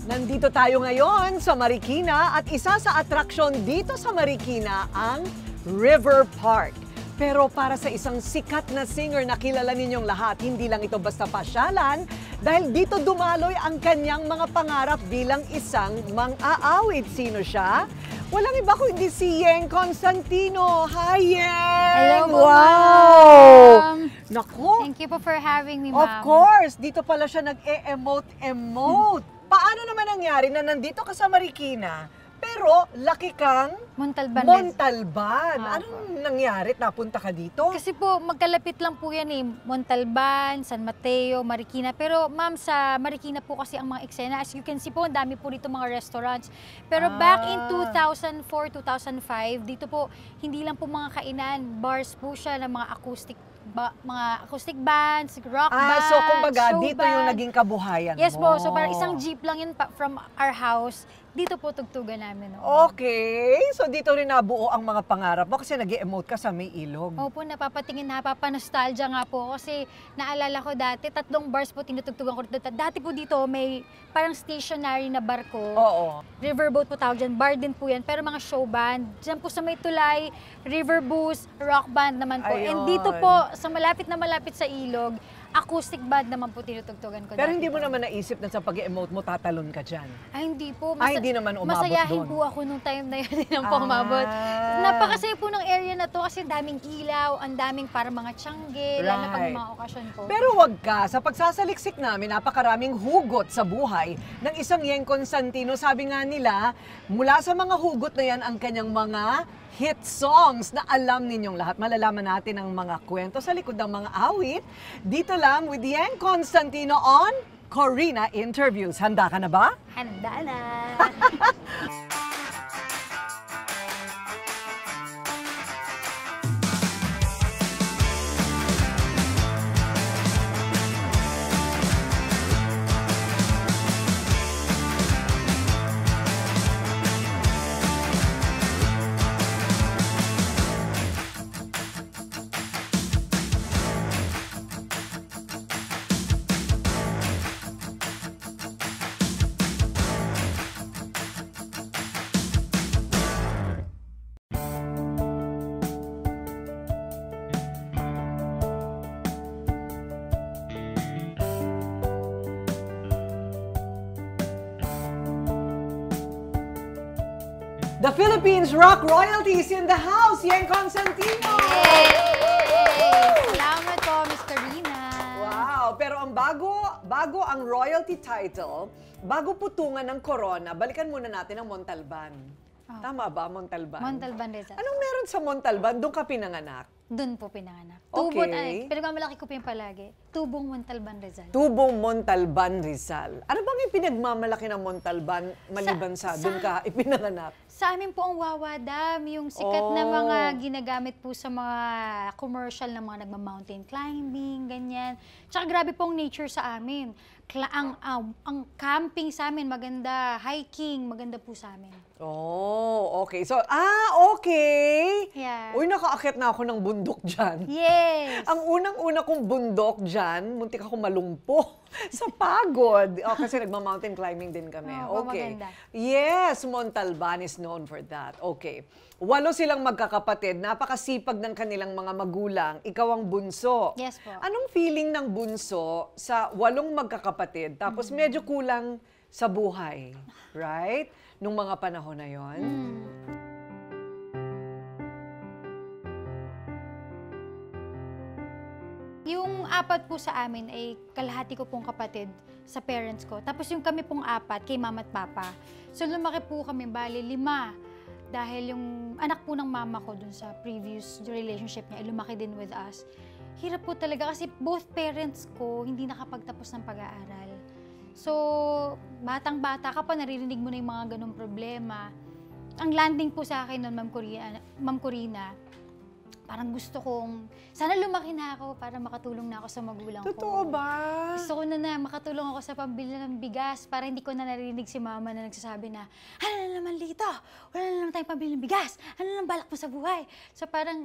Nandito tayo ngayon sa Marikina at isa sa atraksyon dito sa Marikina ang River Park. Pero para sa isang sikat na singer na kilala ninyong lahat, hindi lang ito basta pasyalan dahil dito dumaloy ang kanyang mga pangarap bilang isang mang-aawit. Sino siya? Walang iba kundi si Yeng Constantino. Hi, Yeng! Hello, wow! Naku! Thank you po for having me, ma'am. Of course! Dito pala siya nag-e-emote. Paano naman nangyari na nandito ka sa Marikina, pero laki kang Montalban. Montalban? Anong nangyari? Napunta ka dito? Kasi po, magkalapit lang po yan eh. Montalban, San Mateo, Marikina. Pero ma'am, sa Marikina po kasi ang mga eksena. As you can see po, ang dami po dito mga restaurants. Pero back in 2004, 2005, dito po, hindi lang po mga kainan. Bars po siya ng mga acoustic bands, rock bands, So kumbaga, show dito yung naging kabuhayan Yes mo. po, so parang isang jeep lang yun from our house. Dito po tugtugan namin. Okay, so dito rin nabuo ang mga pangarap mo kasi nag-e-emote ka sa may ilog. Opo, napapanostalgia nga po kasi naalala ko dati, 3 bars po tinutugtugan ko dito. Dati po dito may parang stationary na barko. Oo. Riverboat po tawag dyan, bar din po yan, pero mga show band. Diyan po sa may tulay, river boost, rock band naman po. Ayun. And dito po, sa malapit sa ilog, acoustic band naman po tinutugtugan ko. Pero dati hindi mo po. naman naisip na sa pag-emote mo tatalon ka dyan? Ay, hindi po. Hindi naman umabot masayahin doon. po ako nung time na yun. Hindi po umabot. Napakasaya po ng area na to kasi daming ilaw, ang daming para mga tiyangge, lalo na pag mga okasyon po. Pero wag ka, sa pagsasaliksik namin, napakaraming hugot sa buhay ng isang Yeng Constantino. Sabi nga nila, mula sa mga hugot na yan ang kanyang mga hit songs na alam ninyong lahat. Malalaman natin ang mga kwento sa likod ng mga awit. Dito lang with Yeng Constantino on Corina Interviews. Handa ka na ba? Handa na! The Philippines Rock Royalties in the house, Yeng Constantino! Salamat po, Miss Corina. Wow! Pero ang bago ang royalty title, bago putungan ng Corona, balikan muna natin ang Montalban. Tama ba, Montalban? Montalban Rizal. Anong meron sa Montalban? Doon ka pinanganak? Doon po pinanganak. Okay. Pinagmamalaki ko po yung palagi. Tubong Montalban Rizal. Tubong Montalban, Rizal. Ano bang yung pinagmamalaki ng Montalban maliban sa doon ka ipinanganak? Sa amin po ang Wawa Dam, yung sikat na mga ginagamit po sa mga commercial na mga nagma-mountain climbing, ganyan. Tsaka grabe po ang nature sa amin. Ang camping sa amin, maganda. Hiking, maganda po sa amin. Oh, okay. So, okay. Yeah. Uy, nakaakyat na ako ng bundok dyan. Yes! Ang unang-una kong bundok dyan, muntik ako malumpo sa pagod. Kasi nagma-mountain climbing din kami. Okay. Maganda. Yes, Montalban is known for that. Okay. 8 silang magkakapatid. Napakasipag ng kanilang mga magulang. Ikaw ang bunso. Yes po. Anong feeling ng bunso sa 8 magkakapatid? Tapos medyo kulang sa buhay. Right? Nung mga panahon na yon. Yung 4 po sa amin ay kalahati ko pong kapatid sa parents ko. Tapos yung kami pong 4 kay mama at papa. So lumaki po kami, bali 5. Dahil yung anak po ng mama ko dun sa previous relationship niya, ay lumaki din with us. Hirap po talaga kasi both parents ko hindi nakapagtapos ng pag-aaral. So, batang-bata ka pa, naririnig mo na yung mga ganong problema. Ang landing po sa akin nun, Ma'am Corina, parang gusto kong, sana lumaki na ako para makatulong na ako sa magulang ko. Totoo ba? Gusto ko na makatulong ako sa pambili ng bigas para hindi ko na narinig si mama na nagsasabi na, ano na naman dito? Wala na naman tayong pambili ng bigas. Ano na balak mo sa buhay? So parang,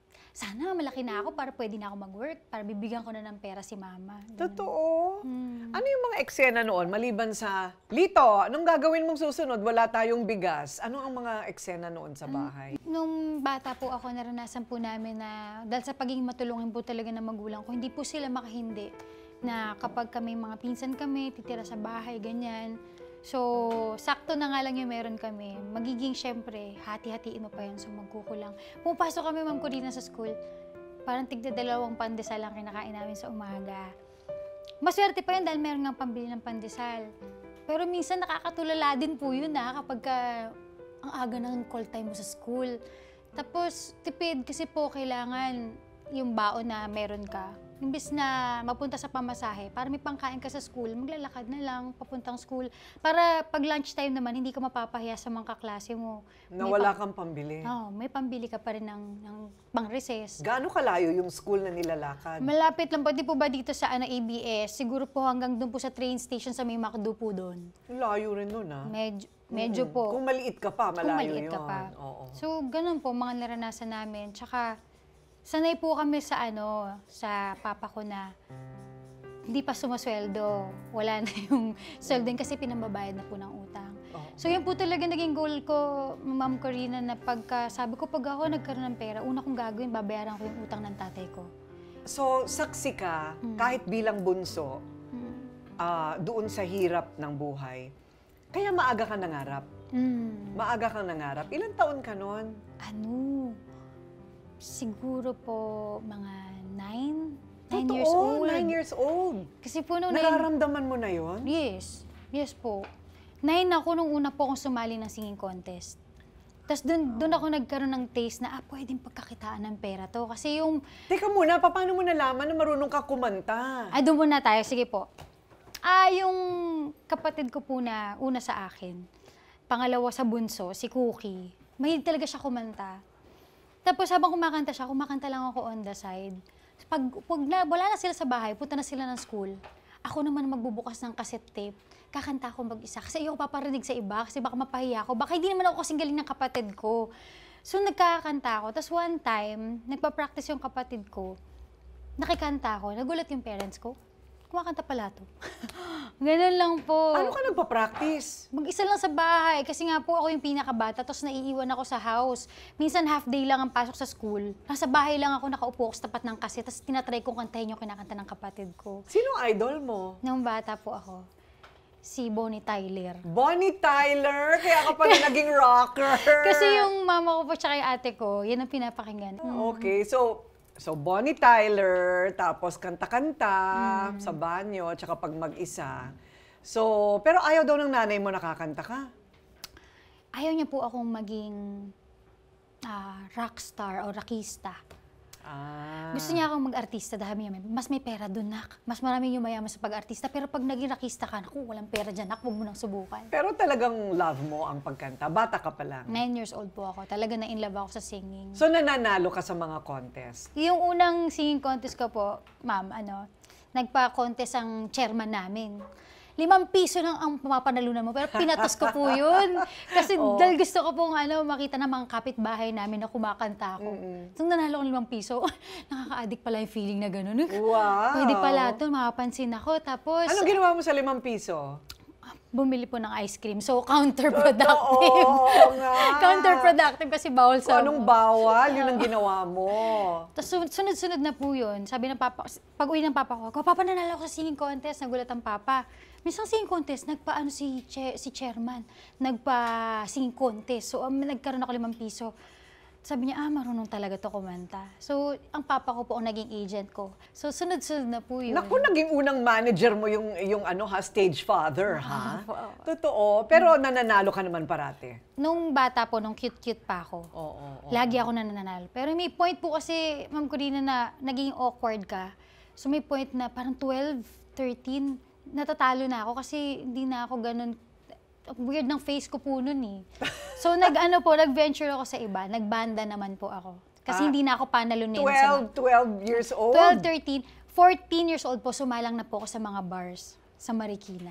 sana malaki na ako para pwede na ako mag-work, para bibigyan ko na ng pera si mama. Totoo? Ano yung mga eksena noon, maliban sa, Lito, anong gagawin mong susunod? Wala tayong bigas. Ano ang mga eksena noon sa bahay? Nung bata po ako, naranasan po namin na, dahil sa pagiging matulungin po talaga ng magulang ko, hindi po sila makahindi na kapag kami mga pinsan kami, titira sa bahay, ganyan. So, sakto na nga lang yung meron kami. Magiging, syempre, hati-hatiin mo pa yun, so magkukulang. Pumapasok kami, Ma'am Corina, sa school. Parang tigda-dalawang pandesal lang kinakain namin sa umaga. Maswerte pa yun dahil meron nga pambili ng pandesal. Pero minsan nakakatulala din po yun kapag ang aga ng call time mo sa school. Tapos tipid kasi po kailangan yung baon na meron ka. Imbis na mapunta sa pamasahe, para may pangkain ka sa school, maglalakad na lang papuntang school. Para pag lunchtime naman, hindi ka mapapahiya sa mga kaklase mo. Na wala kang pambili. May pambili ka pa rin ng pang-recess. Gaano kalayo yung school na nilalakad? Malapit lang po. Di po ba dito sa ABS? Siguro po hanggang doon po sa train station sa may McDo po doon. Layo rin nun, Medyo po. Kung maliit ka pa, malayo Kung maliit ka yun. pa. Oo. So, ganun po, mga naranasan namin. Tsaka, sanay po kami sa papa ko na hindi pa sumasweldo. Wala na yung sweldo kasi pinambabayad na po ng utang. Oh. So, yun po talaga naging goal ko, Ma'am Corina, na sabi ko, pag ako nagkaroon ng pera, una kong gagawin, babayaran ko yung utang ng tatay ko. So, saksi ka, kahit bilang bunso, doon sa hirap ng buhay, kaya maaga ka nangarap. Maaga kang nangarap. Ilang taon ka nun? Siguro po mga 9 Totoo, years old. 9 years old. Kasi po nung Nararamdaman mo na yon? Yes po. 9 ako nung una po akong sumali ng singing contest. Tapos doon ako nagkaroon ng taste na, pwedeng pagkakitaan ng pera to. Kasi yung... Teka muna, paano mo nalaman na marunong ka kumanta? doon muna tayo. Sige po. Yung kapatid ko po na una sa akin, pangalawa sa bunso, si Cookie, mahilig talaga siya kumanta. Tapos habang kumakanta siya, kumakanta lang ako on the side. Pag wala na sila sa bahay, punta na sila ng school, ako naman magbubukas ng cassette tape, kakanta ako mag-isa. Kasi ayoko paparinig sa iba, kasi baka mapahiya ako. Baka hindi naman ako kasing galing ng kapatid ko. So nagkakanta ako. Tapos one time, nagpa-practice yung kapatid ko, nakikanta ako, nagulat yung parents ko. Kumakanta pala to. Ganun lang po. Ano ka nagpa-practice? Mag-isa lang sa bahay. Kasi nga po ako yung pinakabata, tapos naiiwan ako sa house. Minsan half day lang ang pasok sa school. Nasa bahay lang ako nakaupo sa tapat ng kaset, tapos tinatry kong kantahin yung kinakanta ng kapatid ko. Sino idol mo? Nung bata po ako, si Bonnie Tyler. Bonnie Tyler? Kaya ka pala naging rocker. Kasi yung mama ko po tsaka yung ate ko, yan ang pinapakinggan. Okay, so Bonnie Tyler, tapos kanta-kanta sa banyo, tsaka pag mag-isa. So, pero ayaw daw ng nanay mo nakakanta ka? Ayaw niya po akong maging rockstar o rockista. Gusto niya akong mag-artista dahil mas may pera doon, nak. Mas maraming yumayaman sa pag-artista. Pero pag naging rockista ka, naku, walang pera dyan, nak. Huwag mo nang subukan. Pero talagang love mo ang pagkanta. Bata ka pa lang. 9 years old po ako. Talaga na in love ako sa singing. So, nananalo ka sa mga contest? Yung unang singing contest ko po, ma'am, nagpa-contest ang chairman namin. 5 piso lang ang mapapanalunan mo, pero pinatos ko po yun. Kasi dahil gusto ko pong makita ng mga kapitbahay namin na kumakanta ako. So nanalo ko ng 5 piso, nakaka-addict pala yung feeling na gano'n. Wow! Pwede pala ito, makapansin ako. Tapos, Anong ginawa mo sa 5 piso? bumili po ng ice cream. So, counterproductive. Oo nga! Counterproductive kasi bawal sa... Anong bawal? Yun ang ginawa mo. Tapos sunod-sunod na po yun. Sabi ng papa, pag uwi ng papa ko, papa, nanalo ako sa singing contest. Nagulat ang papa. Minsan singing contest, nagpa-ano si chairman, nagpa-singing contest. So, nagkaroon ako 5 piso. Sabi niya, marunong talaga to kumanta. So, ang papa ko po ang naging agent ko. So, sunod-sunod na po yun. Naku, naging unang manager mo yung stage father, ha? Totoo. Pero nananalo ka naman parate. Nung bata po, nung cute-cute pa ako, Oo. lagi ako nananalo. Pero may point po kasi, Ma'am Corina, na naging awkward ka. So, may point na parang 12, 13, natatalo na ako kasi hindi na ako ganun. Weird ng face ko po nun eh. So nag-venture ako sa iba. Nagbanda naman po ako. Kasi hindi na ako panalunin. 12 years old? 12, 13, 14 years old po, sumalang na po ako sa mga bars sa Marikina.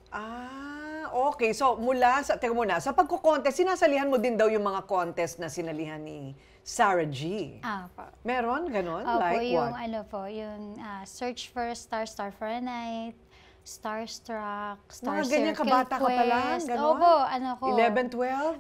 Okay. So teka muna, sa pagko-contest, sinasalihan mo din daw yung mga contest na sinalihan ni Sarah G. Opo, Meron? Ganon? Like yung what? yung Search for a Star, Star for a Night. Starstruck, Star Mga ganyan Circle kabata ka pa lang, Quest. ganon? Opo, ano ko. 11, 12?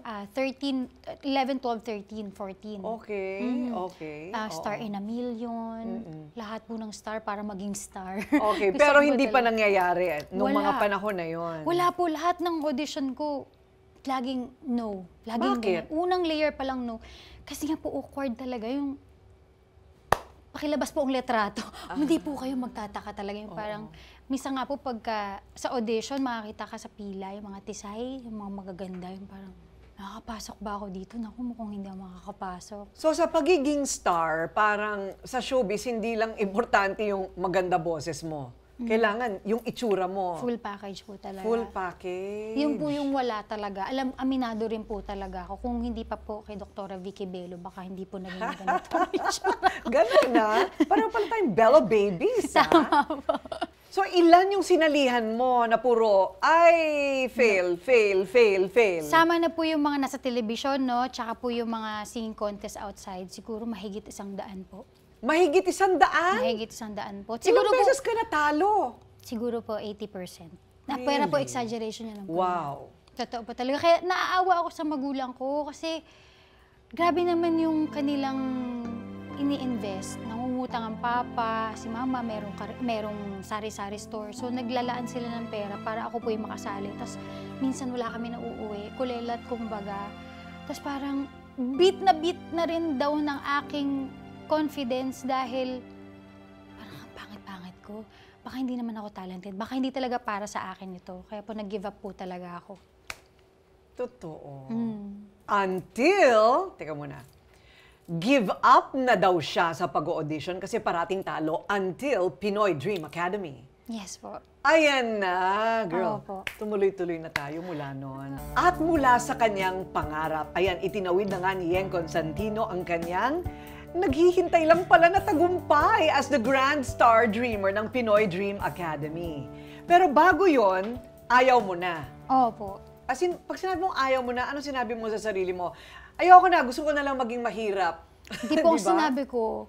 11, 12, 13, 14. Okay, okay. Star in a Million. Lahat po ng star para maging star. Okay, Gusto pero ko hindi pa talaga. nangyayari nung Wala. mga panahon na yon. Wala po, lahat ng audition ko, laging no. Laging Bakit? ganyan. Unang layer pa lang no. Kasi nga po awkward talaga yung pakilabas po ang letrato. Hindi po kayo magtataka talaga yung parang, minsan nga po pagka sa audition, makakita ka sa pila, yung mga tisay, yung mga magaganda, yung parang, nakakapasok ba ako dito? Naku, mukhang hindi ako makakapasok. So sa pagiging star, parang sa showbiz, hindi lang importante yung maganda boses mo. Kailangan yung itsura mo. Full package po talaga. Full package. Yung po yung wala talaga. Aminado rin po talaga ako. Kung hindi pa po kay Dr. Vicky Bello, baka hindi po naging ganito ang itsura. Ganun na. Parang pala tayong Bella Babies, ha? So, ilan yung sinalihan mo na puro, ay, fail. Sama na po yung mga nasa television, no? Tsaka po yung mga singing contest outside. Siguro mahigit 100 po. Mahigit 100? Mahigit 100 po. Ilang beses ka natalo? Siguro po 80%. Really? Pera po exaggeration yun lang po. Wow. Totoo po talaga. Kaya naaawa ako sa magulang ko kasi grabe naman yung kanilang ini-invest. Nangungutang ang papa, si mama, merong sari-sari store. So naglalaan sila ng pera para ako po yung makasali. Tapos minsan wala kami nauuwi, kulelat kumbaga. Tapos parang beat na rin daw ng aking confidence dahil parang ang pangit-pangit ko. Baka hindi naman ako talented. Baka hindi talaga para sa akin ito. Kaya po nag-give up po talaga ako. Totoo. Until, teka muna, give up na daw siya sa pag-audition kasi parating talo until Pinoy Dream Academy. Yes po. Ayan na, girl. Opo. Tumuloy-tuloy na tayo mula noon. At mula sa kanyang pangarap, ayan, itinawid na nga ni Yeng Constantino ang kanyang naghihintay lang pala na tagumpay as the Grand Star Dreamer ng Pinoy Dream Academy. Pero bago yon, ayaw mo na. Opo. As in, pag sinabi mong ayaw mo na, ano sinabi mo sa sarili mo? Ayoko na, gusto ko na lang maging mahirap. Hindi po Diba? sinabi ko,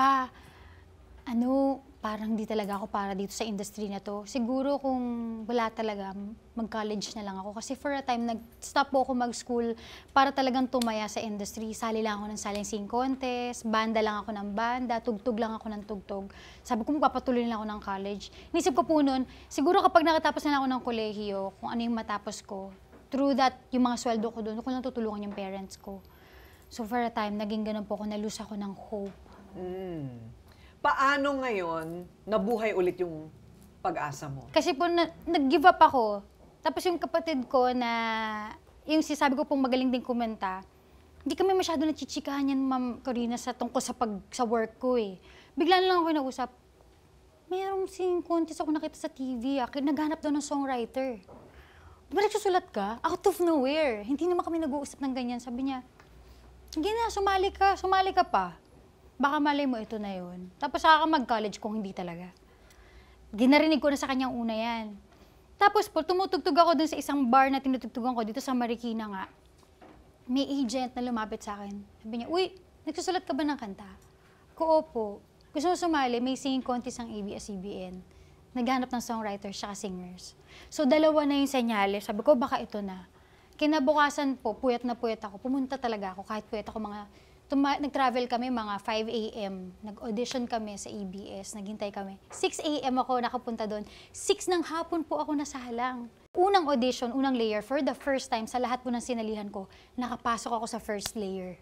parang di talaga ako para dito sa industry na to. Siguro kung wala talaga, mag-college na lang ako. Kasi for a time, nag-stop po ako mag-school para talagang tumaya sa industry. Sali lang ako ng sing contest, banda lang ako ng banda, tugtog lang ako ng tugtog. Sabi ko, magpapatuloy na ako ng college. Inisip ko po noon, siguro kapag nakatapos na ako ng kolehiyo, kung ano yung matapos ko, through that, yung mga sweldo ko doon, ko lang tutulungan yung parents ko. So for a time, naging ganun po ako, nalus ako ng hope. Paano ngayon nabuhay ulit yung pag-asa mo? Kasi po, nag-give up ako. Tapos yung kapatid ko na, yung sinasabi ko pong magaling din kumenta, hindi kami masyado nachichikahan yan, Ma'am Corina, tungkol sa work ko eh. Bigla na lang ako nausap, mayroong singing contest ako nakita sa TV, naghanap daw ng songwriter. Di ba nagsusulat ka? Out of nowhere. Hindi naman kami nag-uusap ng ganyan. Sabi niya, hindi na, sumali ka pa. Baka malay mo ito na yun. Tapos saka ka mag-college kung hindi talaga. Ginarinig ko na sa kanyang una yan. Tapos po, tumutugtog ako dun sa isang bar na tinutugtugan ko dito sa Marikina nga. May agent na lumapit sa akin. Sabi niya, uy, nagsusulat ka ba ng kanta? Ko, opo. Gusto mo sumali, may singing contest ang ABS-CBN. Naghanap ng songwriters at singers. So, dalawa na yung senyales. Sabi ko, baka ito na. Kinabukasan po, puyat na puyat ako. Pumunta talaga ako, kahit puyat ako nag-travel kami mga 5 a.m. Nag-audition kami sa ABS, naghintay kami. 6 a.m. ako nakapunta doon. 6 ng hapon po ako nasalang. Unang audition, unang layer, for the first time sa lahat po ng sinalihan ko, nakapasok ako sa first layer.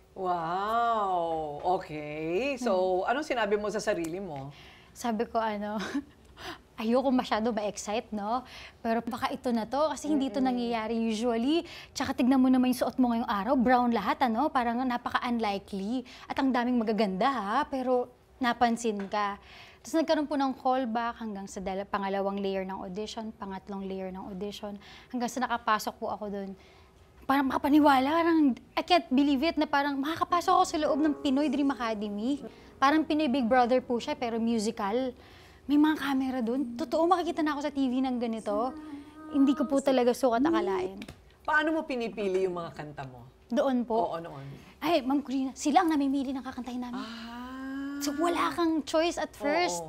Wow! Okay. So, anong sinabi mo sa sarili mo? Sabi ko, ayoko masyado ma-excite, no? Pero baka ito na to, kasi hindi ito nangyayari usually. Tsaka tignan mo naman yung suot mo ngayong araw, brown lahat, Parang napaka-unlikely. At ang daming magaganda, ha? Pero napansin ka. Tapos nagkaroon po ng callback hanggang sa pangalawang layer ng audition, pangatlong layer ng audition, hanggang sa nakapasok po ako doon. Parang makapaniwala, I can't believe it, na parang makakapasok ako sa loob ng Pinoy Dream Academy. Parang Pinoy Big Brother po siya, pero musical. May mga camera doon. Totoo, makikita na ako sa TV ng ganito. Hindi ko po talaga sukat akalain. Paano mo pinipili yung mga kanta mo? Doon po? Oo, noon. Ay, Ma'am Corina, sila ang namimili ng kakantahin namin. So wala kang choice at first. Oo.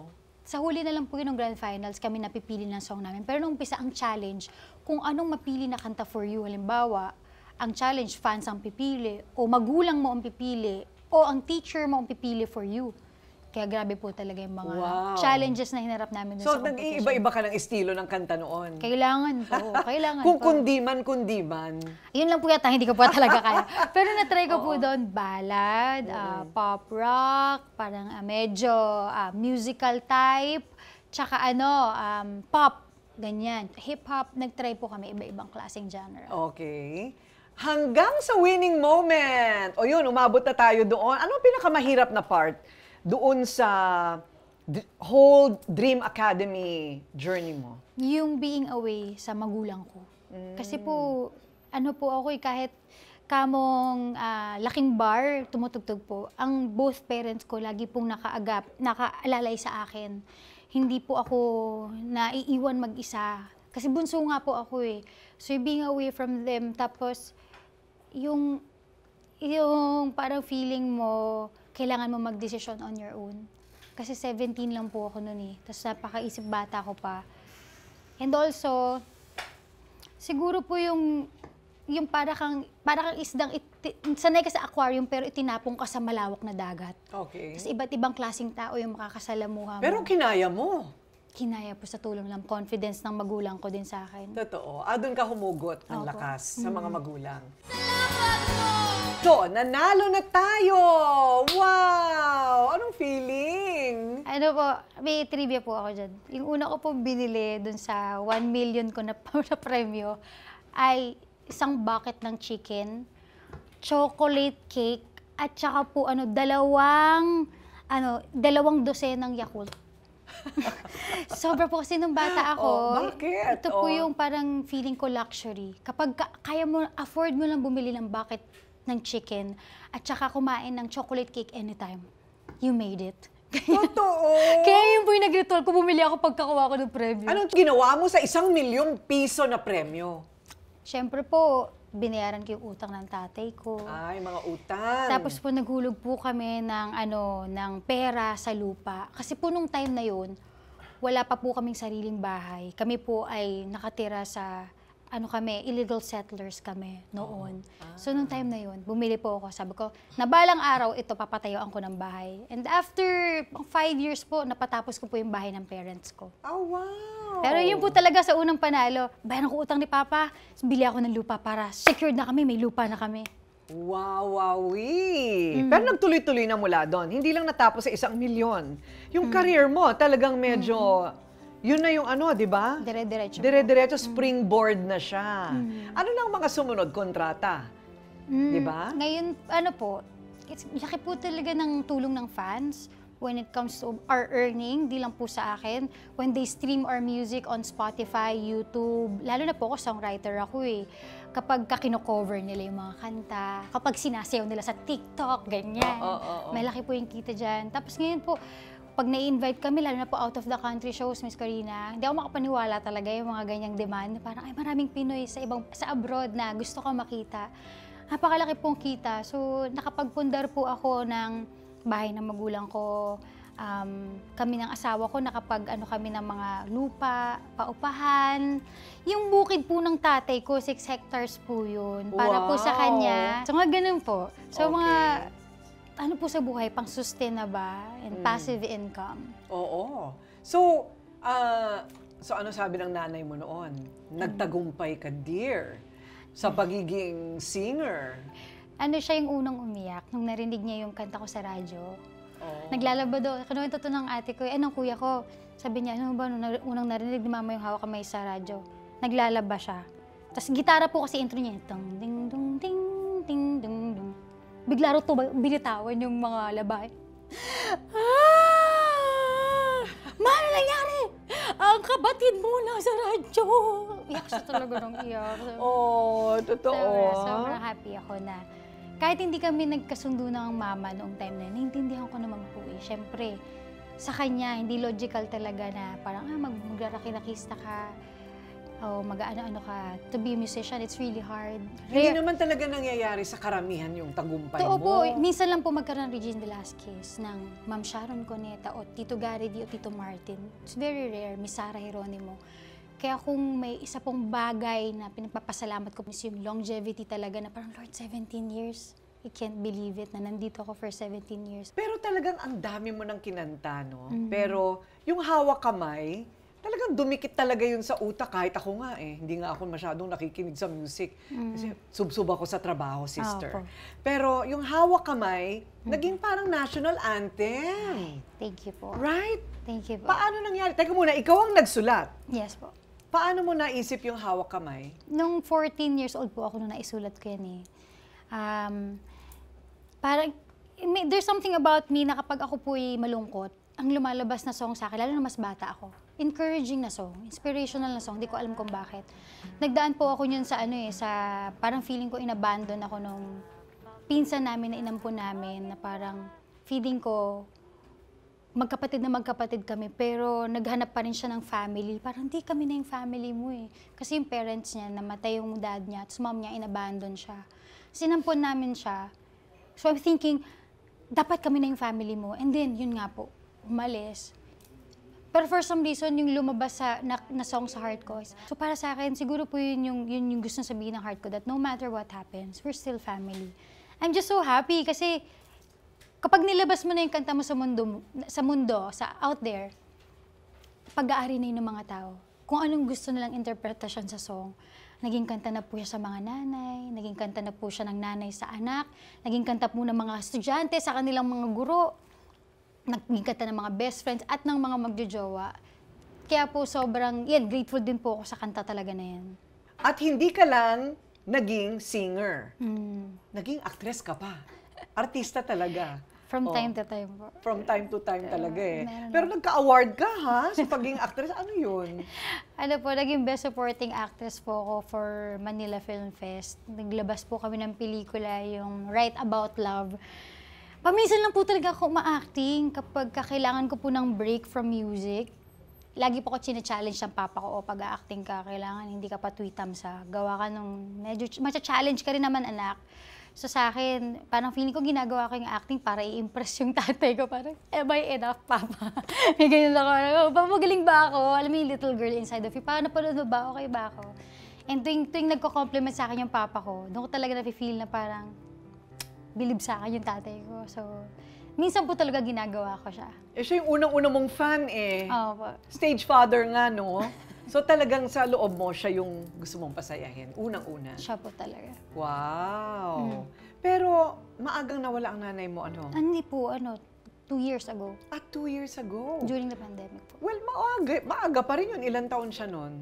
sa huli na lang po yun ng Grand Finals, kami napipili ng song namin. Pero nung umpisa, ang challenge, kung anong mapili na kanta for you, halimbawa, ang challenge, fans ang pipili, o magulang mo ang pipili, o ang teacher mo ang pipili for you. Kaya grabe po talaga yung mga challenges na hinarap namin dun sa competition. So, nag-iiba-iba ka ng estilo ng kanta noon? Kailangan po, kailangan Kung po. kundi man. Yun lang po yata, hindi ko po talaga kaya. Pero na-try ko po doon, ballad, pop rock, parang medyo musical type, tsaka pop, ganyan. Hip-hop, nag-try po kami iba-ibang klaseng genre. Okay. Hanggang sa winning moment. O yun, umabot na tayo doon. Ano ang pinakamahirap na part doon sa whole Dream Academy journey mo? Yung being away sa magulang ko. Kasi po, ako kahit kamong laking bar, tumutugtog po, ang both parents ko lagi pong nakaalalay sa akin. Hindi po ako naiiwan mag-isa. Kasi bunso nga po ako eh. So being away from them, tapos yung parang feeling mo, kailangan mo mag-desisyon on your own. Kasi 17 lang po ako noon eh. Tapos napakaisip bata ko pa. And also, siguro po yung para kang isdang, sanay ka sa aquarium pero itinapong ka sa malawak na dagat. Okay. Tapos iba't ibang klaseng tao yung makakasalamuha mo. Pero kinaya mo. Kinaya po sa tulong ng confidence ng magulang ko din sa akin. Totoo. Doon ka humugot ng Opo. lakas sa mga magulang. So, nanalo na tayo! Wow! Anong feeling? May trivia po ako dyan. Yung una ko po binili dun sa 1 million ko na premyo ay isang bucket ng chicken, chocolate cake, at saka po dalawang dosenang Yakult. Sobra po kasi nung bata ako. Bakit? Ito po yung parang feeling ko luxury. Kapag kaya mo, afford mo lang bumili ng bucket ng chicken at saka kumain ng chocolate cake anytime, you made it. Totoo! Kaya yun po yung nag-ritual ko, bumili ako pagkakuha ko ng premyo. Anong ginawa mo sa 1 milyong piso na premyo? Siyempre po, binayaran ko yung utang ng tatay ko. Ay, mga utang. Tapos po naghulog po kami ng pera sa lupa. Kasi po nung time na yun, wala pa po kaming sariling bahay. Kami po ay nakatira sa illegal settlers kami noon. So nung time na yun, bumili po ako. Sabi ko, na balang araw ito papatayuan ko ng bahay. And after 5 years po, napatapos ko po yung bahay ng parents ko. Oh, wow! Pero yun po talaga sa unang panalo, bayaran ko utang ni Papa, bili ako ng lupa para secured na kami, may lupa na kami. Wow, wowie! Pero nagtuloy-tuloy na mula doon. Hindi lang natapos sa 1 milyon. Yung career mo, talagang medyo, yun na yung di ba? Dire-diretso. Dire-diretso, springboard na siya. Ano lang mga sumunod kontrata? Di ba? Ngayon, laki po talaga ng tulong ng fans when it comes to our earning, di lang po sa akin. When they stream our music on Spotify, YouTube, lalo na po ako, songwriter ako eh. Kapag kino-cover nila yung mga kanta, kapag sinasayaw nila sa TikTok, ganyan. May laki po yung kita dyan. Tapos ngayon po, pag na-invite kami, lalo na po out of the country shows, Miss Corina, hindi ako makapaniwala talaga yung mga ganyang demand. Parang, maraming Pinoy sa abroad na gusto ko makita. Napakalaki pong kita. So, nakapagpundar po ako ng bahay ng magulang ko. Kami ng asawa ko, kami ng mga lupa, paupahan. Yung bukid po ng tatay ko, 6 hectares po yun. Para po sa kanya. So, mga ganun po. So, mga po sa buhay, pang sustain na ba? And passive income. Oo. So, ano sabi ng nanay mo noon? Nagtagumpay ka, dear, sa pagiging singer. Siya yung unang umiyak nung narinig niya yung kanta ko sa radyo. Naglalaba daw. Kinuwento to ng ate ko, ng kuya ko. Sabi niya, ano ba, nung unang narinig ni mama yung hawak kamay sa radyo, naglalaba siya. Tapos gitara po kasi intro niya, ding ding ding ding ding ding ding. Bigla rin binitawan yung mga labay. Ano nangyari? Ang kabatid mo nasa radyo. Iyak siya talaga ng iyak. Totoo. Sobrang happy ako na kahit hindi kami nagkasundo ng mama noong time na yun, naiintindihan ko naman po eh. Siyempre, sa kanya, hindi logical talaga na parang, magraraki-rakista ka. o mag-ano-ano ka. To be a musician, it's really hard. Hindi naman talaga nangyayari sa karamihan yung tagumpay Totoo mo. po, minsan lang po magkaroon ng Regine Velasquez ng Ma'am Sharon Cuneta o Tito Gary D o Tito Martin. It's very rare, Miss Sarah Geronimo. Kaya kung may isa pong bagay na pinagpapasalamat ko is yung longevity talaga na parang, Lord, 17 years. I can't believe it na nandito ako for 17 years. Pero talagang ang dami mo ng kinanta, no? Pero yung hawak kamay, talagang dumikit talaga yun sa utak. Kahit ako nga hindi nga ako masyadong nakikinig sa music. Kasi sub-sub ako sa trabaho, sister. Opo. Pero yung hawak kamay, naging parang national anthem. Thank you po. Right? Thank you po. Paano nangyari? Teka muna, ikaw ang nagsulat. Yes po. Paano mo naisip yung hawak kamay? Nung 14 years old po ako nung naisulat ko yan parang, there's something about me na kapag ako po'y malungkot, ang lumalabas na song sa akin, lalo na mas bata ako, encouraging na song, inspirational na song, di ko alam kung bakit. Nagdaan po ako yun sa sa parang feeling ko inabandon ako nung pinsan namin na inampun namin, na parang feeling ko, magkapatid na magkapatid kami, pero naghanap pa rin siya ng family. Parang di kami na yung family mo Kasi yung parents niya, namatay yung dad niya, at mom niya, inabandon siya. Sinampun namin siya. So I'm thinking, dapat kami na yung family mo. And then, yun nga po, umalis. Pero for some reason, yung lumabas na song sa heart ko. So para sa akin, siguro po yun yung gusto sabihin ng heart ko, that no matter what happens, we're still family. I'm just so happy kasi kapag nilabas mo na yung kanta mo sa out there, pag-aari na yun ng mga tao. Kung anong gusto nilang interpretasyon sa song, naging kanta na po siya sa mga nanay, naging kanta na po siya ng nanay sa anak, naging kanta po ng mga estudyante sa kanilang mga guro, naging kanta ng mga best friends at ng mga magjojowa. Kaya po sobrang, grateful din po ako sa kanta talaga na yan. At hindi ka lang naging singer. Naging actress ka pa. Artista talaga. From time to time po. From time to time talaga meron Pero nagka-award ka sa pagiging actress. Ano yun? Naging Best Supporting Actress po ako for Manila Film Fest. Naglabas po kami ng pelikula, yung Write About Love. Paminsan lang po talaga ako ma-acting kapag kailangan ko po ng break from music. Lagi po ko chine-challenge ng papa ko, pag-acting ka, kailangan hindi ka pa tweetam sa gawa ka nung medyo matcha-challenge ka rin naman, anak. So sa akin, parang feeling ko ginagawa ko yung acting para i-impress yung tatay ko. Parang, am I enough, papa? May ganyan ako. Magaling ba ako? Alam mo yung little girl inside of you. Paano pa ba? Okay ba ako? And tuwing nagko-compliment sa akin yung papa ko, doon ko talaga na-feel na parang bilib sa akin yung tatay ko. So, minsan po talaga ginagawa ko siya. Siya yung unang-una mong fan Oo po. Stage father nga, no? So talagang sa loob mo, siya yung gusto mong pasayahin. Unang-una. Siya po talaga. Wow. Pero maagang nawala ang nanay mo, ano? Hindi po, 2 years ago. 2 years ago. During the pandemic po. Well, maaga pa rin yun. Ilan taon siya nun?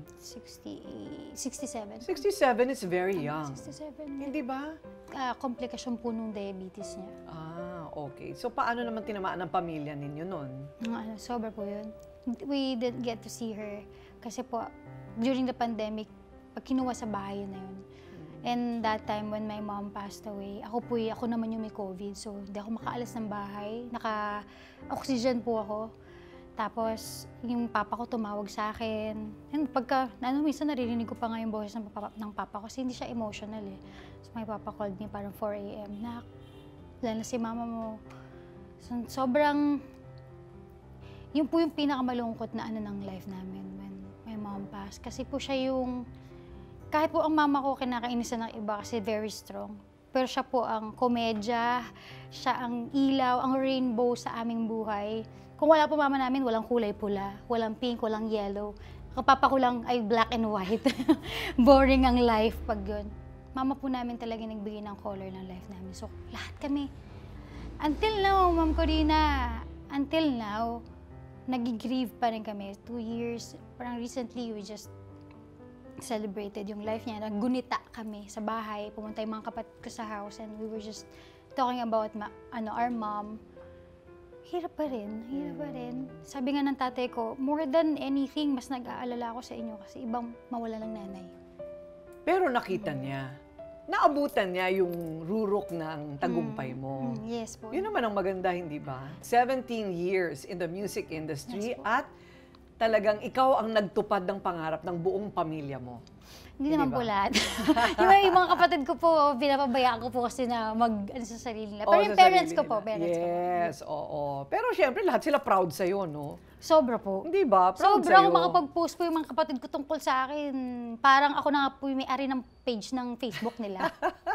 67. 67 is very young. 67. Hindi ba? Komplikasyon po nung diabetes niya. Okay. So paano naman tinamaan ng pamilya ninyo nun? Sobra po yun. We didn't get to see her. Kasi po, during the pandemic, pag kinuha sa bahay na yun. And that time when my mom passed away, ako naman yung may COVID. So, hindi ako makaalis ng bahay. Naka-oxygen po ako. Tapos, yung papa ko tumawag sa akin. And minsan naririnig ko pa nga yung boses ng papa ko kasi hindi siya emotional So, my papa called me parang 4 a.m. Nak, wala na si mama mo. So, sobrang, yun po yung pinakamalungkot na ng life namin when my mom passed. Kasi po siya yung, kahit po ang mama ko kinakainisan ng iba kasi very strong. Pero siya po ang komedya, siya ang ilaw, ang rainbow sa aming buhay. Kung wala po mama namin, walang kulay pula, walang pink, walang yellow. Kapapa ko lang ay black and white. Boring ang life pag yun. Mama po namin talaga nagbigay ng color ng life namin. So, lahat kami. Until now, Ma'am Corina, until now, nag-grieve pa rin kami. 2 years. Parang recently, we just celebrated yung life niya. Naggunita kami sa bahay. Pumunta yung mga kapatid ko sa house and we were just talking about our mom. Hirap pa rin. Sabi nga ng tatay ko, more than anything, mas nag-aalala ako sa inyo kasi ibang mawala ng nanay. Pero nakita niya, naabutan niya yung rurok ng tagumpay mo. Yes po. Yun naman ang maganda, hindi ba? 17 years in the music industry Yes po. at talagang ikaw ang nagtupad ng pangarap ng buong pamilya mo? Hindi naman po lahat. yung mga kapatid ko po, pinapabayaan ko po kasi na ano sa sarili nila. Pero yung parents ko po, Yes, oo. Pero syempre, lahat sila proud sa'yo, no? Sobra po. Hindi ba? Proud Sobra sa'yo. ako makapag-post po yung mga kapatid ko tungkol sa akin. Parang ako na nga po yung may-ari ng page ng Facebook nila.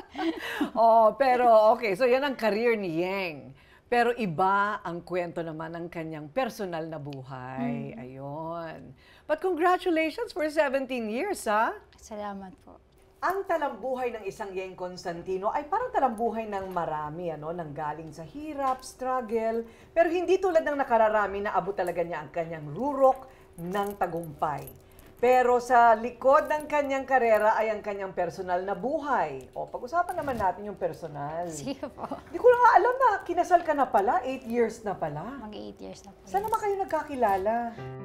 Pero okay. So yan ang career ni Yeng. Pero iba ang kwento naman ng kanyang personal na buhay. Ayun. But congratulations for 17 years, ha? Salamat po. Ang talambuhay ng isang Yeng Constantino ay parang talambuhay ng marami, nanggaling sa hirap, struggle, pero hindi tulad ng nakararami na abot talaga niya ang kanyang rurok ng tagumpay. Pero sa likod ng kanyang karera ay ang kanyang personal na buhay. Pag-usapan naman natin yung personal. Sige po. Hindi ko na nga alam na kinasal ka na pala, 8 years na pala. Mag-8 years na po. Saan naman kayo nagkakilala?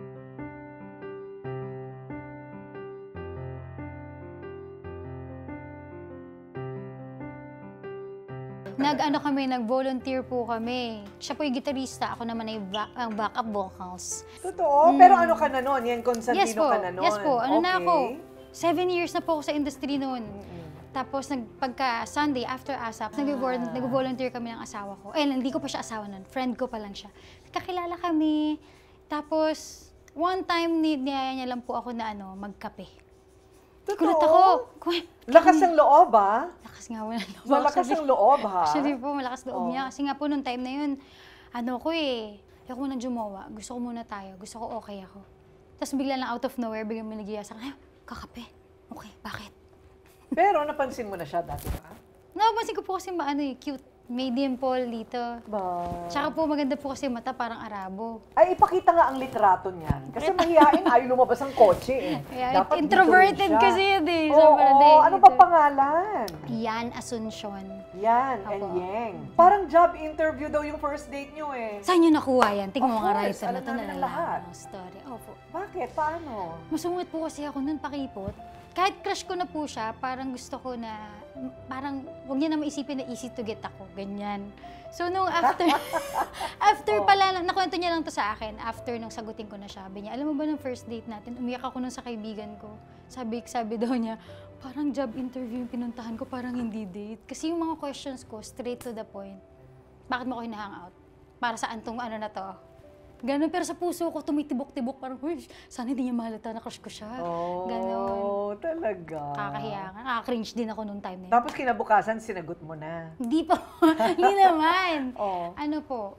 Nag-volunteer po kami. Siya po yung gitarista, ako naman ay backup vocals. Totoo? Pero ano ka na nun? Yeng Constantino ka na nun? Yes po. Ano na Okay. ako? 7 years na po ako sa industry noon. Tapos pagka Sunday, after ASAP, nag-volunteer kami ng asawa ko. Hindi ko pa siya asawa nun. Friend ko pa lang siya. Kakilala kami. Tapos, one time, niyaya niya lang po ako na magkape. Totoo? Gulat ako. Lakas ng loob, ha? Lakas nga wala loob. Malakas ng loob, ha? Actually po, malakas loob niya. Kasi nga po, nung time na yun, ayoko munang jumawa. Gusto ko muna tayo. Gusto ko okay ako. Tapos bigla lang out of nowhere, biglang may nagyaya sa akin, kakape. Okay, bakit? Pero napansin mo na siya dati ba? Napansin ko po kasi cute. May dimple dito. Ba? Tsaka po maganda po kasi mata parang Arabo. Ay, ipakita nga ang litrato niyan. Kasi mahihain, ayaw lumabas ang kotse eh. Kaya Dapat introverted dito rin siya. kasi yun eh. Oo, ano ba pangalan? Yan, Asuncion. Yan, and Opo. Yeng. Parang job interview daw yung first date nyo eh. Saan nyo nakuha yan? Tingnan Of mo nga course, writer na alam ito, namin ang nalalaman lahat. ang story. Opo. Bakit? Paano? Masungit po kasi ako nun, pakipot. Kahit crush ko na po siya, parang gusto ko na, parang huwag niya na maisipin na easy to get ako, ganyan. So nung after pala, nakwento niya lang to sa akin, after nung sagutin ko na siya, sabi niya, alam mo ba nung first date natin, umiyak ako nun sa kaibigan ko. Sabi daw niya, parang job interview yung pinuntahan ko, parang hindi date. Kasi yung mga questions ko, straight to the point. Bakit mo ako hina-hangout? Para saan tong na to? Ganun, pero sa puso ko, tumitibok-tibok, parang, sana hindi niya mahalata na crush ko siya. Ganon. Talaga. Kakahiya nga. Nakaka-cringe din ako nung time na yun. Tapos kinabukasan, sinagot mo na. Hindi po. Hindi naman. Oo. Ano po?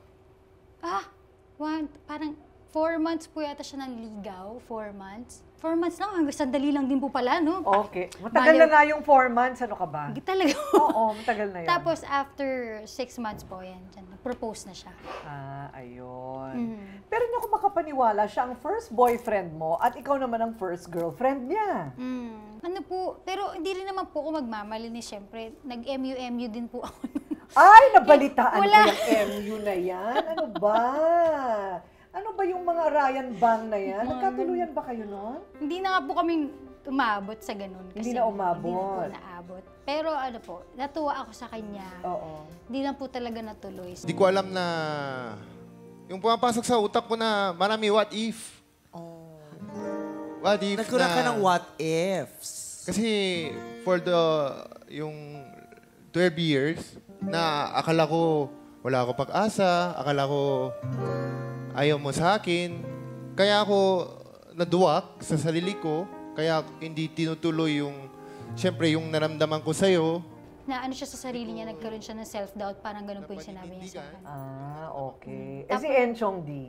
Parang 4 months po yata siya nanligaw. 4 months. 4 months lang. Hanggang sandali lang din po pala, no? Okay. Matagal na nga yung 4 months. Ano ka ba? Talaga. Oo, matagal na yun. Tapos after 6 months po, yan. Propose na siya. Ayun. Pero hindi ako makapaniwala, siya ang first boyfriend mo at ikaw naman ang first girlfriend niya. Ano po, pero hindi rin naman po ako magmamalinis. Siyempre, nag-MU din po ako. Ay, nabalitaan Wala. ko yung MU na yan. Ano ba? Ano ba yung mga Ryan Bang na yan? Nagkatuluyan ba kayo noon? Hindi na nga po kami umabot sa ganun. Kasi Hindi na umabot. Hindi na po naabot. Pero ano po, natuwa ako sa kanya. Oo. Hindi lang po talaga natuloy. Hindi ko alam na yung pumapasok sa utak ko na marami what if. What if Nagkaroon ka ng what ifs. Kasi for yung 12 years na akala ko wala ako pag-asa, akala ko ayaw mo sa akin. Kaya ako naduwak sa sarili ko, kaya hindi tinutuloy siyempre yung naramdaman ko sa'yo. Na ano siya sa sarili niya, nagkaroon siya ng self-doubt, parang ganun po yung sinabi niya sa akin. Okay. Si Enchong D.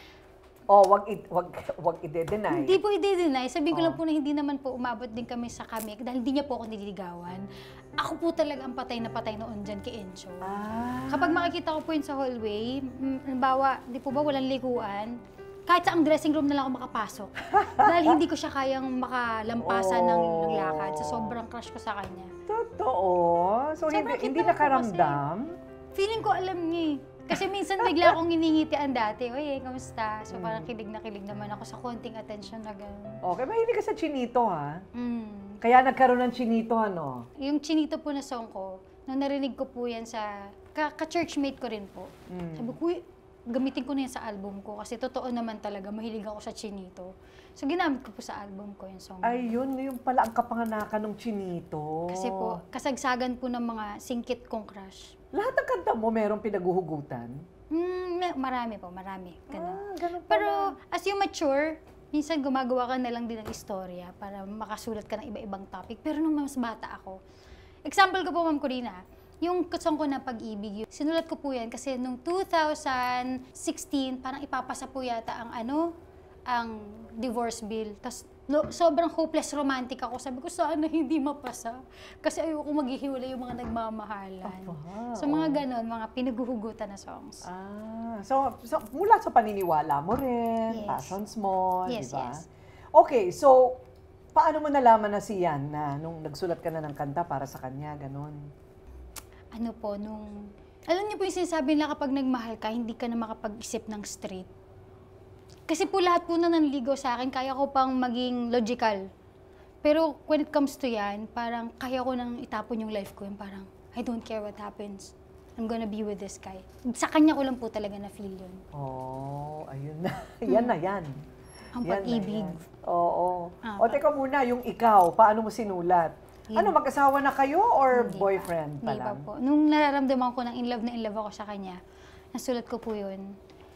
Wag i-deny. Hindi po i-deny. Sabihin ko lang po na hindi naman po umabot din kami sa kami dahil hindi niya po ako nililigawan. Ako po talaga ang patay na patay noon dyan kay Encho. Kapag makikita ko po yun sa hallway, halimbawa, di po ba walang likuan, kahit sa ang dressing room na lang ako makapasok. Dahil hindi ko siya kayang makalampasan ng lakad. So, sobrang crush ko sa kanya. Totoo? So, Sobrang hindi kita ko nakaramdam? Feeling ko alam niya eh. Kasi minsan bigla akong hinihitian dati. Oye, kamusta? So parang kilig naman ako sa konting attention na gano'n. Okay, mahilig ka sa chinito, ha? Kaya nagkaroon ng chinito, ano? Yung chinito po na song ko, nung narinig ko po yan sa ka-churchmate ko rin po. Sabi ko, uy, gamitin ko na yan sa album ko. Kasi totoo naman talaga, mahilig ako sa chinito. So, ginamit ko po sa album ko yung song. Ay, yun pala ang kapanganakan ng Chinito. Kasi po, kasagsagan po ng mga singkit kong crush. Lahat ng kanta mo merong pinaguhugutan? Marami po, marami. Ganun. Ganun pala. Pero as you mature, minsan gumagawa ka na lang din ng istorya para makasulat ka ng iba-ibang topic. Pero nung mas bata ako, example ko po, Ma'am Corina, yung song ko na Pag-ibig, sinulat ko po yan kasi nung 2016, parang ipapasa po yata ang divorce bill. Tapos sobrang hopeless romantic ako. Sabi ko, sana hindi mapasa. Kasi ayoko maghihiwalay yung mga nagmamahalan. So mga ganon, mga pinaguhugutan na songs. So mula sa paniniwala mo rin, Yes. passions mo, Yes, di ba? yes. Okay, so paano mo nalaman na si Yan na nung nagsulat ka na ng kanta para sa kanya, ganon? Ano po, alam niyo po yung sinasabi nila kapag nagmahal ka, hindi ka na makapag-isip ng straight. Kasi po lahat po na nanligaw sa akin, kaya ko pang maging logical. Pero when it comes to yan, parang kaya ko nang itapon yung life ko. Yung parang, I don't care what happens. I'm gonna be with this guy. Sa kanya ko lang po talaga na-feel yun. Oh, ayun na. Yan na yan. Ang Yan na pag-ibig. yan. Oo. O Ah, teka muna, yung ikaw, paano mo sinulat? Yun. Ano, mag-asawa na kayo or Hindi pa. boyfriend pa Hindi pa lang? po. Nung nararamdaman ko ng in love ako sa kanya, nasulat ko po yun.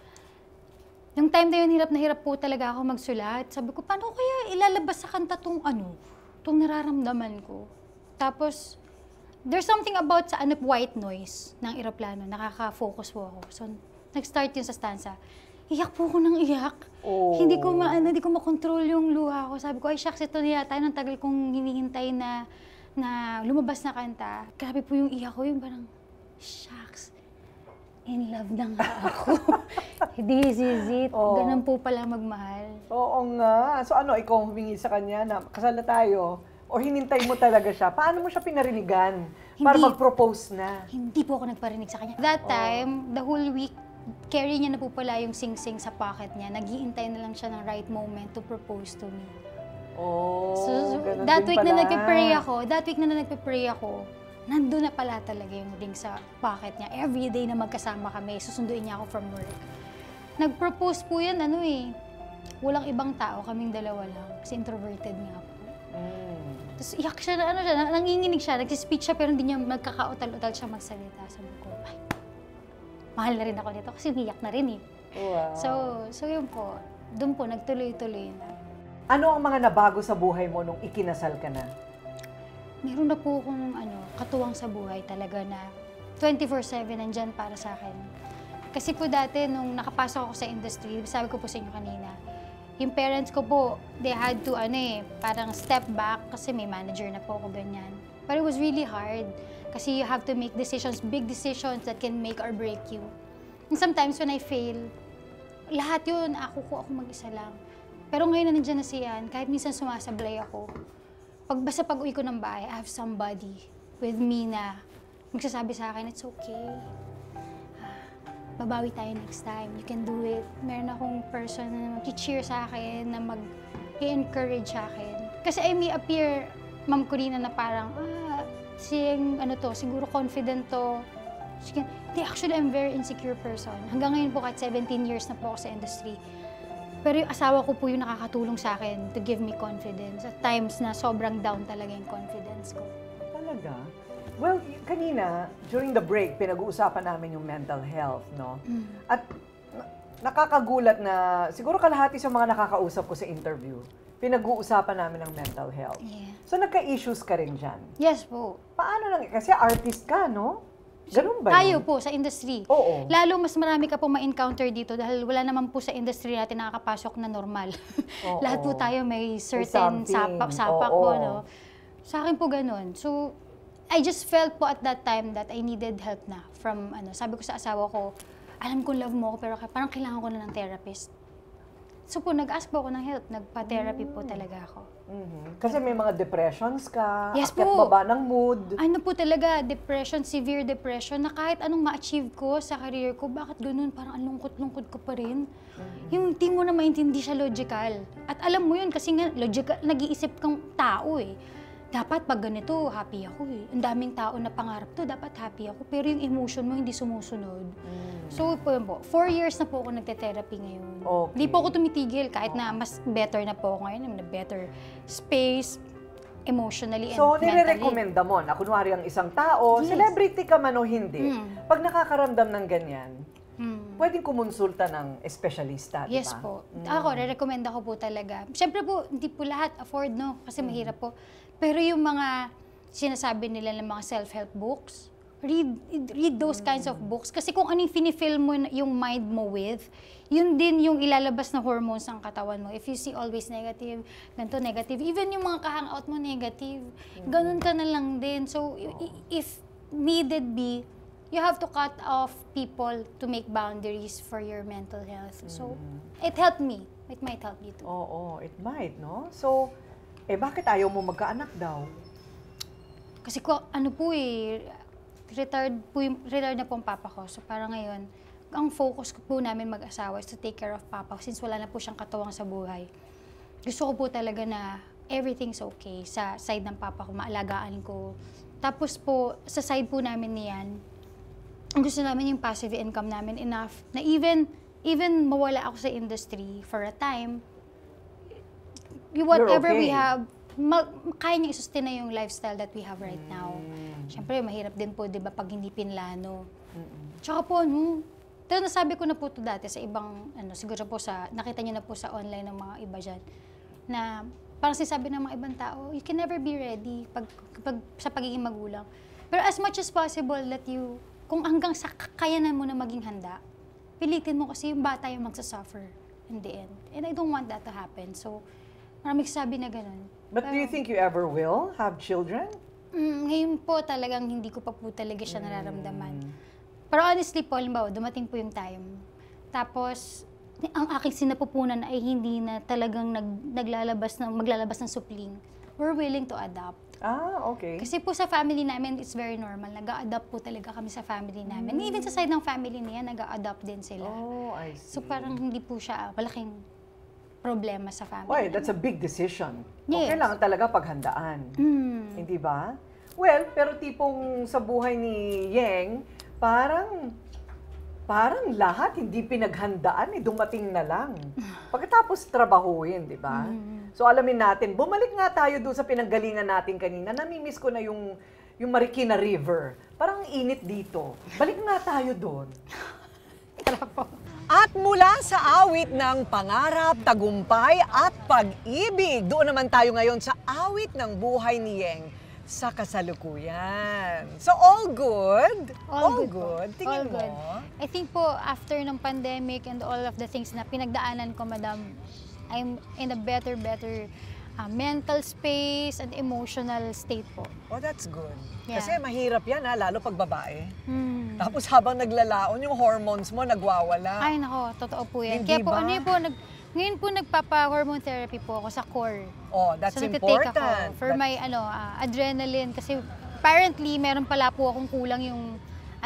Nung time na yun, hirap na hirap po talaga ako magsulat. Sabi ko, paano kaya ilalabas sa kanta tong nararamdaman ko? Tapos, there's something about sa white noise ng eroplano, nakaka-focus po ako. So, nag-start yun sa stanza. Iyak po ako ng iyak. Oh. Hindi ko makontrol yung luha ko. Sabi ko, ay shucks, ito na yata ng tagal kong hinihintay na lumabas na kanta. Grabe po yung iyak ko, yung parang, shucks, in love na nga ako. This is it. Oh. Ganun po pala magmahal. Oo nga. So ano, ikaw humingi sa kanya na kasal na tayo? O hinintay mo talaga siya? Paano mo siya pinarinigan? Para Hindi. mag-propose na? Hindi po ako nagparinig sa kanya. That time, the whole week, carry niya na po pala yung sing-sing sa pocket niya. Naghihintay na lang siya ng right moment to propose to me. Oh, So, ganun that din week na pala. nagpe-pray ako, nandun na pala talaga yung ring sa pocket niya. Every day na magkasama kami, susunduin niya ako from work. Nag-propose po yan, walang ibang tao, kaming dalawa lang. Kasi introverted nga po. Tapos iyak siya, nanginginig siya, nag-speech siya, pero hindi niya magkakautal-utal siya magsalita. Sabi ko, ay, mahal na rin ako dito kasi umiyak na rin eh. Wow. So yun po, doon po, nagtuloy-tuloy na. Ano ang mga nabago sa buhay mo nung ikinasal ka na? Meron na po akong katuwang sa buhay talaga na 24/7 nandyan para sa akin. Kasi po dati, nung nakapasok ako sa industry, sabi ko po sa inyo kanina, yung parents ko po, they had to, parang step back kasi may manager na po ako ganyan. But it was really hard kasi you have to make decisions, big decisions that can make or break you. And sometimes when I fail, lahat yun, ako mag-isa lang. Pero ngayon na nandiyan na siyan, kahit minsan sumasablay ako, basta pag-uwi ko ng bahay, I have somebody with me na magsasabi sa akin, it's okay. Babawi tayo next time. You can do it. Meron akong person na mag-cheer sa akin, na mag-encourage sa akin. Kasi I may appear, Ma'am Corina, na parang, siguro confident to. Actually, I'm very insecure person. Hanggang ngayon po, kahit 17 years na po ako sa industry. Pero yung asawa ko po yung nakakatulong sa akin to give me confidence. At times na sobrang down talaga yung confidence ko. Talaga? Well, kanina, during the break, pinag-uusapan namin yung mental health, no? At nakakagulat na, siguro kalahati sa mga nakakausap ko sa interview, pinag-uusapan namin ng mental health. Yeah. So, nagka-issues ka rin dyan. Yes po. Paano lang? Kasi artist ka, no? Ganun ba Tayo yun? po sa industry. Oo. Lalo mas marami ka po ma-encounter dito dahil wala naman po sa industry natin nakakapasok na normal. Oo. Lahat po tayo may certain something. sapak Oo. po, no? Sa akin po ganun. So, I just felt po at that time that I needed help na from, sabi ko sa asawa ko, alam kong love mo ako pero parang kailangan ko na ng therapist. So po, nag-ask po ako ng help. Nagpa-therapy po talaga ako. Kasi may mga depressions ka, Yes akyat po. baba ng mood. Ano po talaga, depression, severe depression, na kahit anong ma-achieve ko sa career ko, bakit ganun? Parang ang lungkot-lungkot ko pa rin. Yung di mo na maintindihan siya logical. At alam mo yun, kasi nga, logical, nag-iisip kang tao eh. dapat pag ganito, happy ako eh. Ang daming tao na pangarap to, dapat happy ako. Pero yung emotion mo hindi sumusunod. So po yun po, 4 years na po ako nagte-therapy ngayon. Okay. Hindi po ako tumitigil kahit na mas better na po ako ngayon. I'm in a better space, emotionally and So, mentally. nire-recommenda mo na kunwari ang isang tao, Yes. celebrity ka man o hindi, Mm. pag nakakaramdam ng ganyan, Hmm. pwedeng kumonsulta ng espesyalista, di ba? Yes po. Ako, re-recommend ako po talaga. Siyempre po, hindi po lahat afford, no? Kasi mahirap po. Pero yung mga sinasabi nila ng mga self-help books, read those kinds of books. Kasi kung ano yung finifill mo yung mind mo with, yun din yung ilalabas na hormones ng katawan mo. If you see always negative, ganito negative, even yung mga kahangout mo negative, ganun ka na lang din. So, if needed be, you have to cut off people to make boundaries for your mental health. So, it helped me. It might help you too. Oo, it might, no? So, bakit ayaw mo magkaanak daw? Kasi ano po retired na po ang papa ko. So, parang ngayon, ang focus ko po namin mag-asawa is to take care of papa since wala na po siyang katuwang sa buhay. Gusto ko po talaga na everything's okay sa side ng papa ko, maalagaan ko. Tapos po, sa side po namin niyan, ang gusto namin yung passive income namin enough na even mawala ako sa industry for a time, whatever okay. we have, kaya niya i-sustain na yung lifestyle that we have right now. Siyempre, mahirap din po, di ba, pag hindi pinlano. Tsaka po, pero nasabi ko na po ito dati sa ibang, siguro po nakita niyo na po sa online ng mga iba dyan, na parang sinasabi ng mga ibang tao, you can never be ready sa pagiging magulang. Pero as much as possible that kung hanggang sa kakayanan mo na maging handa, pilitin mo kasi yung bata yung magsasuffer in the end. And I don't want that to happen. So, maraming sabi na ganun. But do you think you ever will have children? Ngayon po talagang hindi ko pa po talaga siya nararamdaman. Pero honestly po, halimbawa, dumating po yung time. Tapos, ang aking sinapupunan ay hindi na talagang maglalabas ng supling. We're willing to adopt. Ah, okay. Kasi po sa family namin, it's very normal. Nag-a-adopt po talaga kami sa family namin. Even sa side ng family niya, nag-a-adopt din sila. Oh, I see. So parang hindi po siya malaking problema sa family. Oy, that's a big decision. Yes. Kailangan talaga paghandaan. Hindi ba? Well, pero tipong sa buhay ni Yeng, parang lahat hindi pinaghandaan, dumating na lang. Pagkatapos trabahuin, di ba? So alamin natin, bumalik nga tayo doon sa pinanggalingan natin kanina. Namimiss ko na yung Marikina River. Parang init dito. Balik nga tayo doon. Tara po. At mula sa awit ng pangarap, tagumpay at pag-ibig, doon naman tayo ngayon sa awit ng buhay ni Yeng sa kasalukuyan. So all good? All good po. Tingin All mo? good. I think po, after ng pandemic and all of the things na pinagdaanan ko, madam, I'm in a better mental space and emotional state po. Oh, that's good. Yeah. Kasi mahirap yan, lalo pag babae. Tapos habang naglalaon, yung hormones mo nagwawala. Ay, nako, totoo po yan. Hindi Kaya po, ba? ngayon po nagpapa-hormone therapy po ako sa core. Oh, that's So, nagtitake important. ako for my adrenaline. Kasi apparently, meron pala po akong kulang yung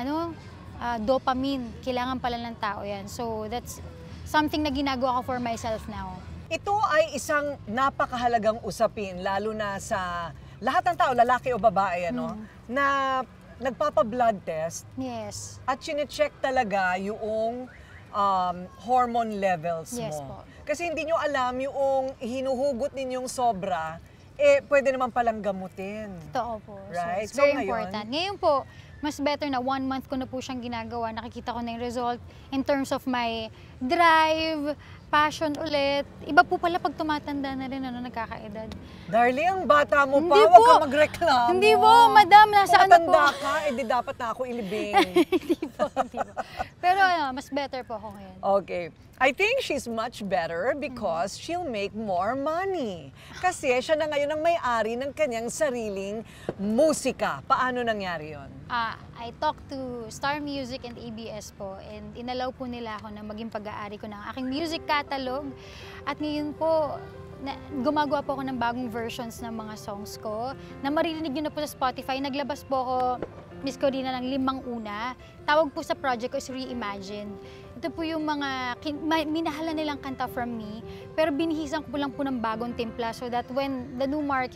dopamine. Kailangan pala ng tao yan. So, that's something na ginagawa ko for myself now. Ito ay isang napakahalagang usapin, lalo na sa lahat ng tao, lalaki o babae, na nagpapa-blood test Yes. at chine-check talaga yung hormone levels mo. Yes po. Kasi hindi nyo alam yung hinuhugot ninyong sobra, pwede naman palang gamutin. Totoo po. Right? So, it's So, very ngayon- important. Ngayon po, mas better na 1 month ko na po siyang ginagawa. Nakikita ko na yung result in terms of my drive, passion ulit. Iba po pala pag tumatanda na rin, nagkakaedad. Darling, ang bata mo pa, Hindi huwag po. ka magreklamo. Hindi po, madam, nasa Kung ano po. matanda ka, di dapat na ako ilibing. Hindi po. Pero mas better po ako ngayon. Okay. I think she's much better because she'll make more money. Kasi siya na ngayon ang may-ari ng kanyang sariling musika. Paano nangyari yon? I talked to Star Music and ABS po and inalaw po nila ako na maging pag-aari ko ng aking music catalog. At ngayon po, gumagawa po ako ng bagong versions ng mga songs ko na maririnig nyo na po sa Spotify. Naglabas po ako, Miss Corina, ng 5 una. Tawag po sa project ko is Reimagine. Ito po yung mga minahala nilang kanta from me, pero binihisan ko lang po ng bagong timpla so that when the new market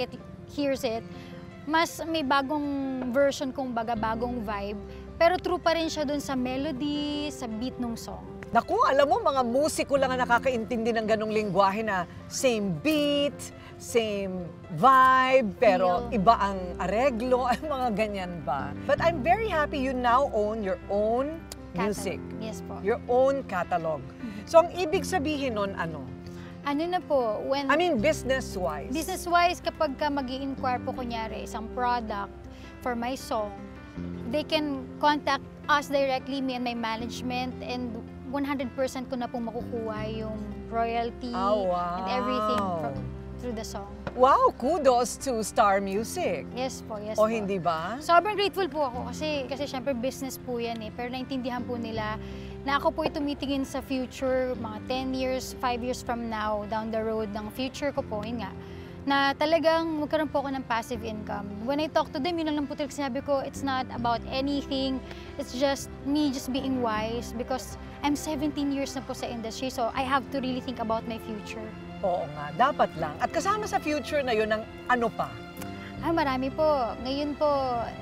hears it, mas may bagong version, kumbaga, bagong vibe. Pero true pa rin siya dun sa melody, sa beat ng song. Naku, alam mo, mga musiko lang ang nakakaintindi ng ganong lingwahe na same beat, same vibe, pero Feel. iba ang areglo, mga ganyan ba? But I'm very happy you now own your own music, Yes po. your own catalog. So ang ibig sabihin nun, ano? Ano na po, when... I mean, business-wise. Business-wise, kapag ka mag-i-inquire po kunyari isang product for my song, they can contact us directly, me and my management, and 100% ko na pong makukuha yung royalty Oh, wow. and everything through the song. Wow, kudos to Star Music. Yes po, yes O po. hindi ba? Sobrang grateful po ako kasi syempre business po yan eh. Pero naintindihan po nila na ako po ay tumitingin sa future, mga 10 years, 5 years from now, down the road ng future ko po, yun nga, na talagang magkaroon po ako ng passive income. When I talk to them, yun lang po talaga sinabi ko, it's not about anything, it's just me just being wise because I'm 17 years na po sa industry, so I have to really think about my future. Oo nga, dapat lang. At kasama sa future na yun ng ano pa? Ay, marami po. Ngayon po,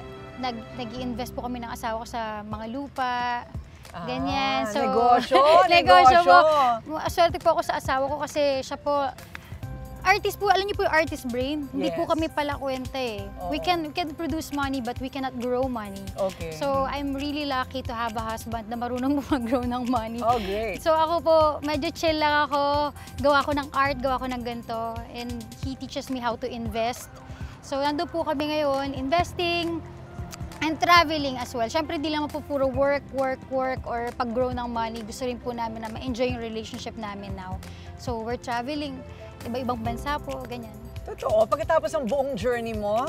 nag-i-invest po kami ng asawa ko sa mga lupa, ganyan. So, negosyo, negosyo po. negosyo. Swerte po ako sa asawa ko kasi siya po, artist po, alam niyo po yung artist brain? Hindi po Yes. kami pala kwenta eh. Oo. We can produce money but we cannot grow money. Okay. So, I'm really lucky to have a husband na marunong mag-grow ng money. Oh, great. So ako po, medyo chill lang ako. Gawa ko ng art, gawa ko ng ganito. And he teaches me how to invest. So nandun po kami ngayon, investing and traveling as well. Siyempre, di lang po puro work, or pag-grow ng money. Gusto rin po namin na ma-enjoy yung relationship namin now. So we're traveling, iba-ibang bansa po, ganyan. Totoo. Pagkatapos ng buong journey mo,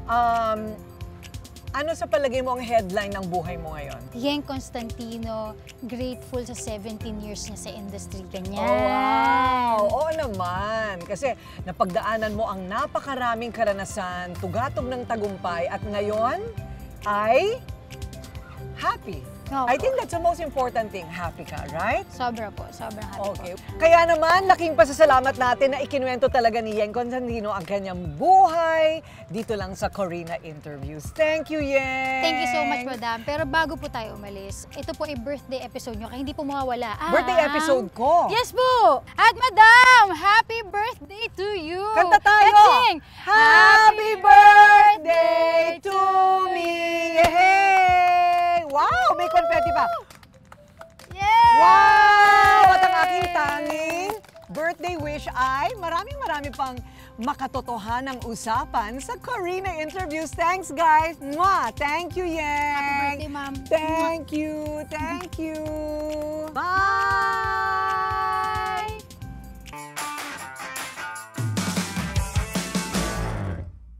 ano sa palagay mo ang headline ng buhay mo ngayon? Yeng Constantino, grateful sa 17 years niya sa industry, ganyan. Oh, wow! Oo naman. Kasi napagdaanan mo ang napakaraming karanasan, tugatog ng tagumpay, at ngayon ay happy. Opo. I think that's the most important thing. Happy ka, right? Sobra po, sobrang happy Okay. po. Kaya naman, laking pasasalamat natin na ikinuwento talaga ni Yeng Constantino ang kanyang buhay dito lang sa Corina Interviews. Thank you, Yeng! Thank you so much, Madam. Pero bago po tayo umalis, ito po ay birthday episode nyo, kaya hindi po mawawala. Birthday episode ko? Yes po! At Madam, happy birthday to you! Kanta tayo! Let's sing! Happy birthday to me! Hey! Wow! May confetti pa! Yay! Wow! At ang aking tanging birthday wish ay marami pang makatotohanang usapan sa Corina Interviews. Thanks, guys! Mwah! Thank you, Yeng! Happy birthday, Ma'am. Thank you! Thank you! Bye!